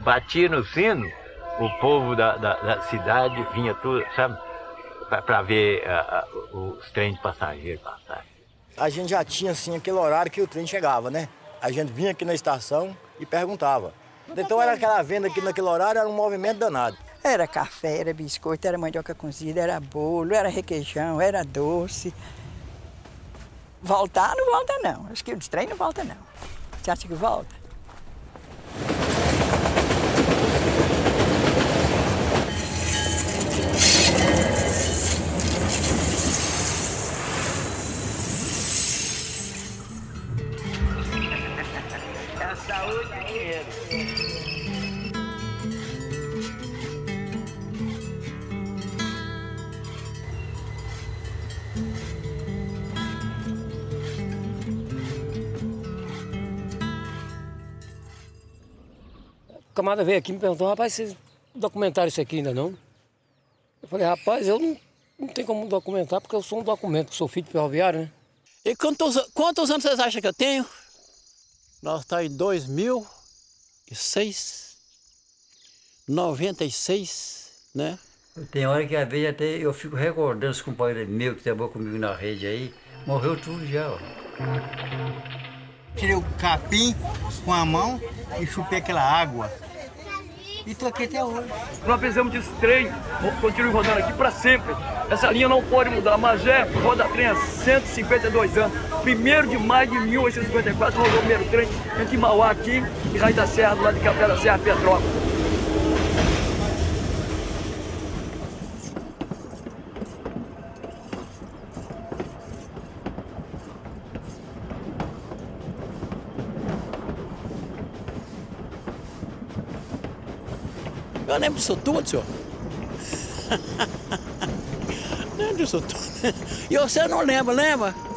batia no sino, o povo da cidade vinha tudo, sabe, para ver os trens de passageiros passarem. A gente já tinha, assim, aquele horário que o trem chegava, né? A gente vinha aqui na estação e perguntava. Então era aquela venda aqui naquele horário, era um movimento danado. Era café, era biscoito, era mandioca cozida, era bolo, era requeijão, era doce. Voltar não volta não, acho que o trem não volta não. Você acha que volta? É saúde e dinheiro. O camarada veio aqui e me perguntou, rapaz, vocês documentaram isso aqui ainda não? Eu falei, rapaz, eu não tenho como documentar porque eu sou um documento, sou filho de ferroviário, né? E quantos anos vocês acham que eu tenho? Nós estamos em 2006, 96, né? Tem hora que às vezes até eu fico recordando os companheiros meus que trabalham comigo na rede aí, morreu tudo já, ó. Tirei o capim com a mão e chupei aquela água. E tô aqui até hoje. Nós precisamos desse trem, continue rodando aqui para sempre. Essa linha não pode mudar. Magé roda trem há 152 anos. 1º de maio de 1854 rodou o primeiro trem entre Mauá aqui e Raio da Serra, do lado de Capela da Serra, Petrópolis. Eu lembro disso tudo, senhor. Lembro disso tudo. E você não lembra, lembra?